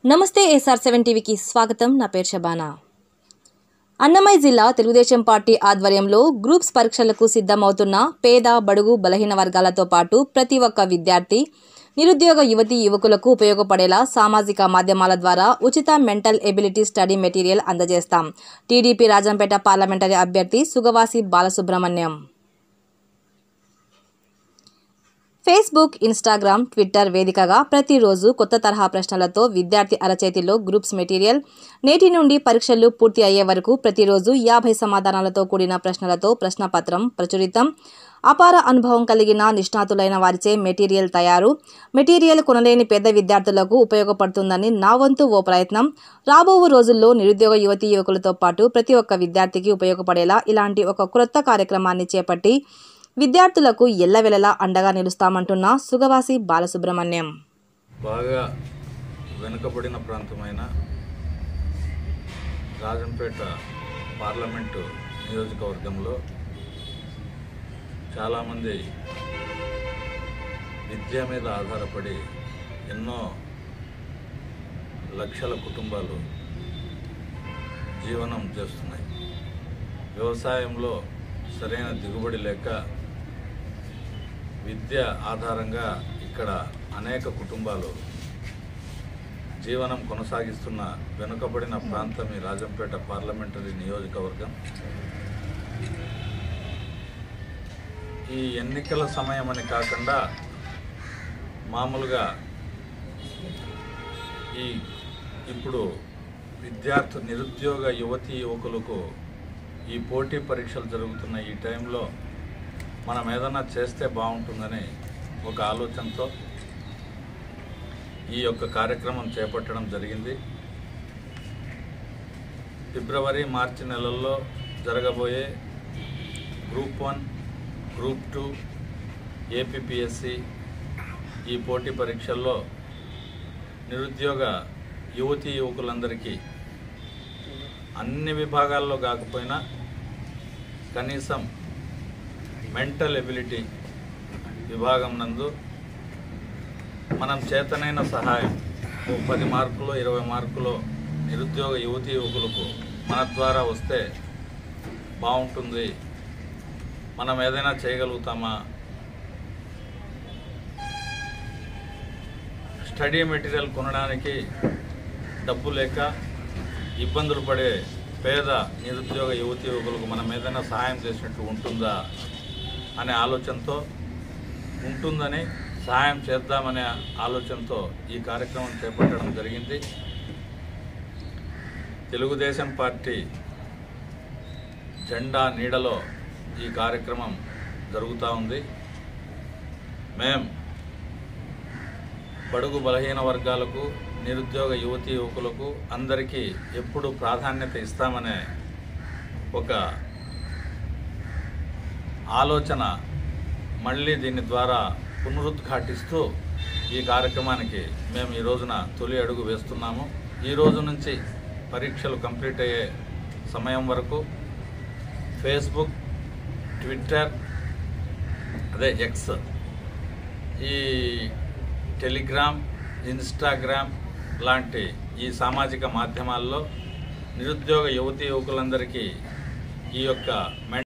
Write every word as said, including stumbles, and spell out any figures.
నమస్తే SR seven టీవీకి స్వాగతం. నా పేరు శబానా. అన్నమయ్య జిల్లా తెలుగుదేశం పార్టీ ఆధ్వర్యంలో గ్రూప్స్ పరీక్షలకు సిద్ధమవుతున్న పేద బడుగు బలహీన వర్గాలతో పాటు ప్రతి ఒక్క విద్యార్థి నిరుద్యోగ యువతీ యువకులకు ఉపయోగపడేలా సామాజిక మాధ్యమాల ద్వారా ఉచిత మెంటల్ ఎబిలిటీ స్టడీ మెటీరియల్ అందజేస్తాం. టీడీపీ రాజంపేట పార్లమెంటరీ అభ్యర్థి Sugavasi Balasubrahmanyam. Facebook, Instagram, Twitter వేదికగా ప్రతిరోజు కొత్త తరహా ప్రశ్నలతో విద్యార్థి అరచేతిలో గ్రూప్స్ మెటీరియల్. నేటి నుండి పరీక్షలు పూర్తి అయ్యే వరకు ప్రతిరోజు యాభై సమాధానాలతో కూడిన ప్రశ్నలతో ప్రశ్నపత్రం ప్రచురితం. అపార అనుభవం కలిగిన నిష్ణాతులైన వారిచే మెటీరియల్ తయారు. మెటీరియల్ కొనలేని పేద విద్యార్థులకు ఉపయోగపడుతుందని నా వంతు ఓ ప్రయత్నం. రాబో రోజుల్లో నిరుద్యోగ యువతీ యువకులతో పాటు ప్రతి ఒక్క విద్యార్థికి ఉపయోగపడేలా ఇలాంటి ఒక క్రొత్త కార్యక్రమాన్ని చేపట్టి విద్యార్థులకు ఎల్లవెల్లలా అండగా నిలుస్తామంటున్న సుగవాసి బాలసుబ్రహ్మణ్యం. బాగా వెనుకబడిన ప్రాంతమైన రాజంపేట పార్లమెంటు నియోజకవర్గంలో చాలామంది విద్య మీద ఆధారపడి ఎన్నో లక్షల కుటుంబాలు జీవనం చేస్తున్నాయి. వ్యవసాయంలో సరైన దిగుబడి లేక విద్య ఆధారంగా ఇక్కడ అనేక కుటుంబాలు జీవనం కొనసాగిస్తున్న వెనుకబడిన ప్రాంతం ఈ రాజంపేట పార్లమెంటరీ నియోజకవర్గం. ఈ ఎన్నికల సమయం అని కాకుండా మామూలుగా ఈ ఇప్పుడు విద్యార్థి నిరుద్యోగ యువతీ యువకులకు ఈ పోటీ పరీక్షలు జరుగుతున్న ఈ టైంలో మనం ఏదైనా చేస్తే బాగుంటుందని ఒక ఆలోచనతో ఈ యొక్క కార్యక్రమం చేపట్టడం జరిగింది. ఫిబ్రవరి మార్చి నెలల్లో జరగబోయే group one, group two, APPSC ఈ పోటీ పరీక్షల్లో నిరుద్యోగ యువతీ యువకులందరికీ అన్ని విభాగాల్లో కాకపోయినా కనీసం మెంటల్ ఎబిలిటీ విభాగం నందు మనం చేతనైన సహాయం పది మార్కులు ఇరవై మార్కులు నిరుద్యోగ యువతీ యువకులకు మన ద్వారా వస్తే బాగుంటుంది, మనం ఏదైనా చేయగలుగుతామా, స్టడీ మెటీరియల్ కొనడానికి డబ్బు లేక ఇబ్బందులు పడే పేద నిరుద్యోగ యువతీ యువకులకు మనం ఏదైనా సహాయం చేసినట్టు ఉంటుందా అనే ఆలోచనతో ఉంటుందని సహాయం చేద్దామనే ఆలోచనతో ఈ కార్యక్రమం చేపట్టడం జరిగింది. తెలుగుదేశం పార్టీ జెండా నీడలో ఈ కార్యక్రమం జరుగుతూ ఉంది. మేం బడుగు బలహీన వర్గాలకు, నిరుద్యోగ యువతీ యువకులకు అందరికీ ఎప్పుడు ప్రాధాన్యత ఇస్తామనే ఒక ఆలోచన మళ్ళీ దీని ద్వారా పునరుద్ఘాటిస్తూ ఈ కార్యక్రమానికి మేము ఈ రోజున తొలి అడుగు వేస్తున్నాము. ఈ రోజు నుంచి పరీక్షలు కంప్లీట్ అయ్యే సమయం వరకు ఫేస్బుక్, ట్విట్టర్, అదే ఎక్స్, ఈ టెలిగ్రామ్, ఇన్స్టాగ్రామ్ లాంటి ఈ సామాజిక మాధ్యమాల్లో నిరుద్యోగ యువతీ యువకులందరికీ ఈ యొక్క